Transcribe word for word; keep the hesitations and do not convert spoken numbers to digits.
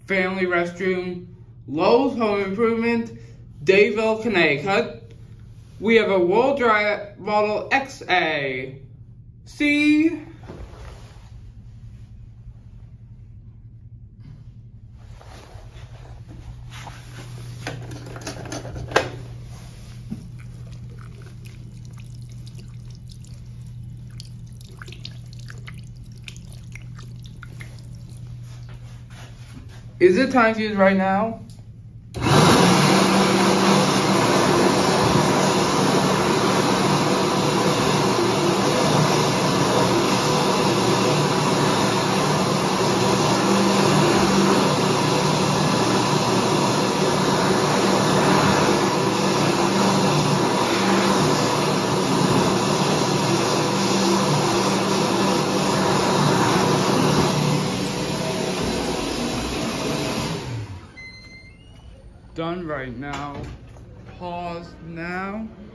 family restroom, Lowe's Home Improvement, Dayville, Connecticut. We have a Wool Dryer Model X A. See? Is it time to use right now? Done right now. Pause now.